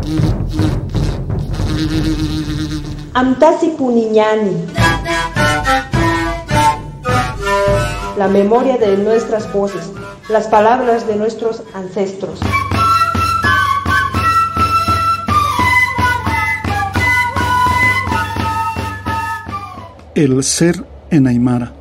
Amtasi Puniñani. La memoria de nuestras voces, las palabras de nuestros ancestros. El ser en Aymara.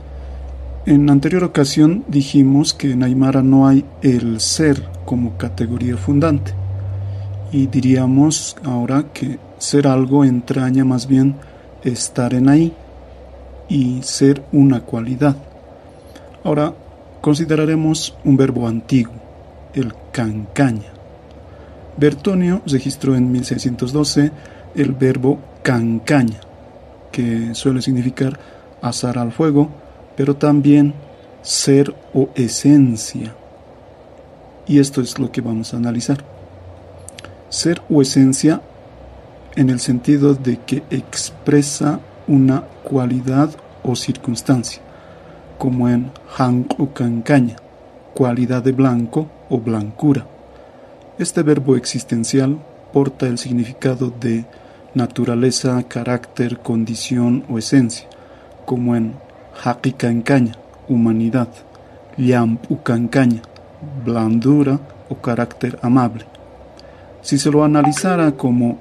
En anterior ocasión dijimos que en Aymara no hay el ser como categoría fundante, y diríamos ahora que ser algo entraña más bien estar en ahí y ser una cualidad. Ahora consideraremos un verbo antiguo, el cancaña. Bertonio registró en 1612 el verbo cancaña, que suele significar asar al fuego, pero también ser o esencia. Y esto es lo que vamos a analizar. Ser o esencia en el sentido de que expresa una cualidad o circunstancia, como en hanku cancaña, cualidad de blanco o blancura. Este verbo existencial porta el significado de naturaleza, carácter, condición o esencia, como en haki cancaña, humanidad, llampu cancaña, blandura o carácter amable. Si se lo analizara como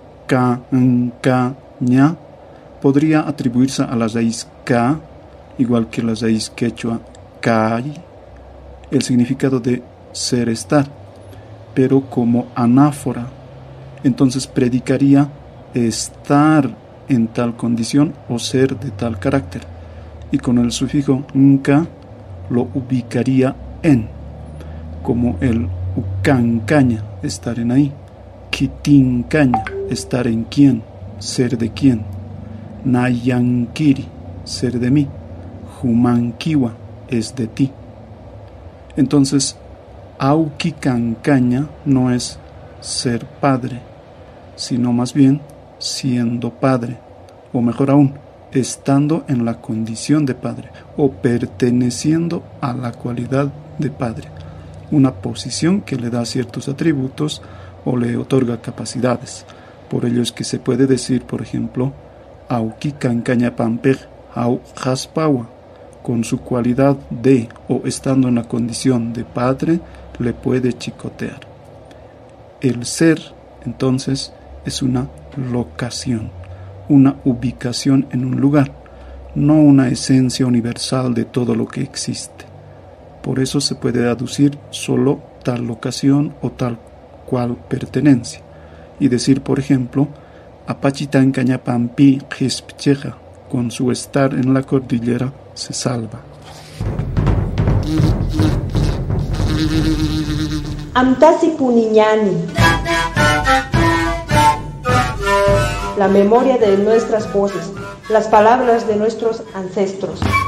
cancaña, podría atribuirse a la raíz ka, igual que la raíz quechua kai, el significado de ser estar, pero como anáfora, entonces predicaría estar en tal condición o ser de tal carácter, y con el sufijo nka lo ubicaría en, como el ucancaña, estar en ahí, kitincaña, estar en quién, ser de quién, nayankiri, ser de mí, humankiwa, es de ti. Entonces, auki cancaña no es ser padre, sino más bien siendo padre, o mejor aún, estando en la condición de padre, o perteneciendo a la cualidad de padre, una posición que le da ciertos atributos o le otorga capacidades. Por ello es que se puede decir, por ejemplo, auki cancaña pampej au jaspawa, con su cualidad de o estando en la condición de padre, le puede chicotear. El ser, entonces, es una locación, una ubicación en un lugar, no una esencia universal de todo lo que existe. Por eso se puede aducir solo tal locación o tal cual pertenencia, y decir, por ejemplo, Apachitan Cañapampi Jispcheja, con su estar en la cordillera se salva. Amtasi Puniñani. La memoria de nuestras voces, las palabras de nuestros ancestros.